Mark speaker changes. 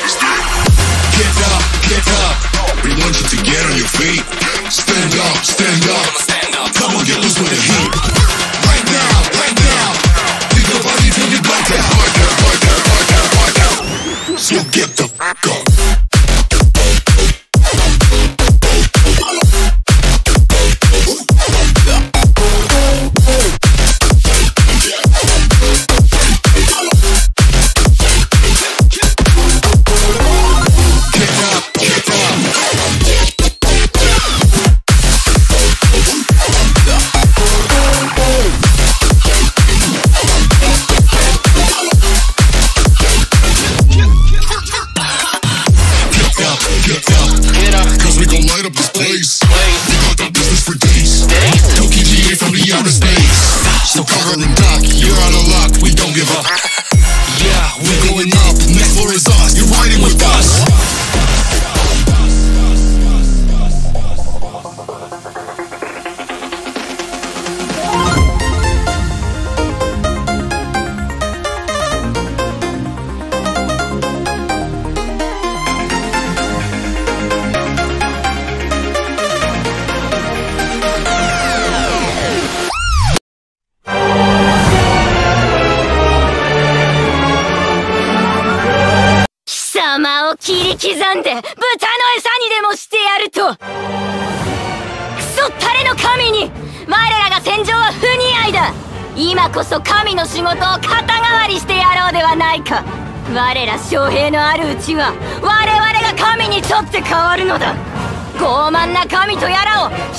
Speaker 1: get up. We want you to get on your feet. Stand up, stand up. Come on, get loose with the heat. Right now, right now. Leave your body till you black out. So get the fuck up. So cover and duck, you're out of luck, we don't give up. Yeah, we're going up, next floor is us, you're riding with us.
Speaker 2: 貴様を切り刻んで豚の餌にでもしてやると。クソったれの神に我らが戦場は不似合いだ。今こそ神の仕事を肩代わりしてやろうではないか。我ら将兵のあるうちは我々が神にとって変わるのだ。傲慢な神とやらを